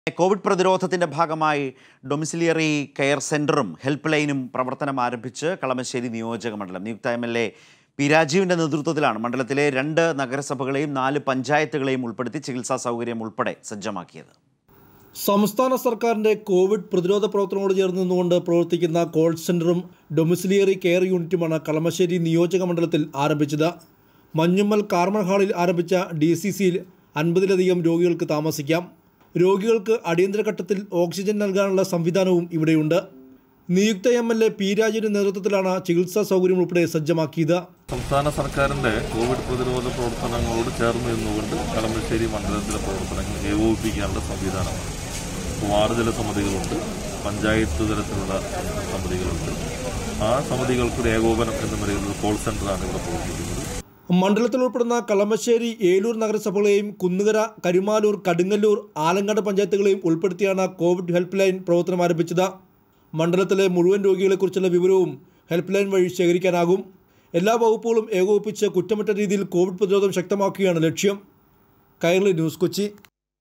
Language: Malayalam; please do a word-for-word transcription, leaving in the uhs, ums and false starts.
കോവിഡ് പ്രതിരോധത്തിന്റെ ഭാഗമായി ഡൊമിസിലിയറി കെയർ സെന്ററും ഹെൽപ്പ് ലൈനും പ്രവർത്തനം ആരംഭിച്ച് കളമശ്ശേരി നിയോജക മണ്ഡലം നിയുക്ത എം എൽ എ പി രാജീവിന്റെ നേതൃത്വത്തിലാണ് മണ്ഡലത്തിലെ രണ്ട് നഗരസഭകളെയും നാല് പഞ്ചായത്തുകളെയും ഉൾപ്പെടുത്തി ചികിത്സാ സൗകര്യം ഉൾപ്പെടെ സജ്ജമാക്കിയത്. സംസ്ഥാന സർക്കാരിന്റെ കോവിഡ് പ്രതിരോധ പ്രവർത്തനങ്ങളോട് ചേർന്ന് നിന്നുകൊണ്ട് പ്രവർത്തിക്കുന്ന കോൾ സെന്ററും ഡൊമിസിലിയറി കെയർ യൂണിറ്റുമാണ് കളമശ്ശേരി നിയോജക മണ്ഡലത്തിൽ ആരംഭിച്ചത്. മഞ്ഞുമ്മൽ കാർമൽ ഹാളിൽ ആരംഭിച്ച ഡി സി സിയിൽ അൻപതിലധികം രോഗികൾക്ക് താമസിക്കാം. രോഗികൾക്ക് അടിയന്തര ഘട്ടത്തിൽ ഓക്സിജൻ നൽകാനുള്ള സംവിധാനവും ഇവിടെയുണ്ട്. നിയുക്ത എം എൽ എ പി രാജീവിന്റെ നേതൃത്വത്തിലാണ് ചികിത്സാ സൗകര്യം ഉൾപ്പെടെ സജ്ജമാക്കിയത്. സംസ്ഥാന സർക്കാരിന്റെ കോവിഡ് പ്രതിരോധ പ്രവർത്തനങ്ങളോട് ചേർന്ന് നിന്നുകൊണ്ട് കളമശ്ശേരി മണ്ഡലത്തിലെ പ്രവർത്തനങ്ങൾ ഏകോപിപ്പിക്കാനുള്ള സംവിധാനമാണ്. വാർഡ് തല സമിതികളുണ്ട്, പഞ്ചായത്ത് തലത്തിലുള്ള സമിതികളുണ്ട്. ആ സമിതികൾക്കൊരു ഏകോപനം എന്ന് പറയുന്നത് കോൾ സെന്ററാണ് ഇവിടെ പ്രവർത്തിക്കുന്നത്. മണ്ഡലത്തിൽ ഉൾപ്പെടുന്ന കളമശ്ശേരി, ഏലൂർ നഗരസഭകളെയും കുന്നുകര, കരുമാലൂർ, കടുങ്ങല്ലൂർ, ആലങ്ങാട് പഞ്ചായത്തുകളെയും ഉൾപ്പെടുത്തിയാണ് കോവിഡ് ഹെൽപ്പ് ലൈൻ പ്രവർത്തനം ആരംഭിച്ചത്. മണ്ഡലത്തിലെ മുഴുവൻ രോഗികളെക്കുറിച്ചുള്ള വിവരവും ഹെൽപ്പ് ലൈൻ വഴി ശേഖരിക്കാനാകും. എല്ലാ വകുപ്പുകളും ഏകോപിപ്പിച്ച് കുറ്റമറ്റ രീതിയിൽ കോവിഡ് പ്രതിരോധം ശക്തമാക്കുകയാണ് ലക്ഷ്യം. കൈരളി ന്യൂസ്, കൊച്ചി.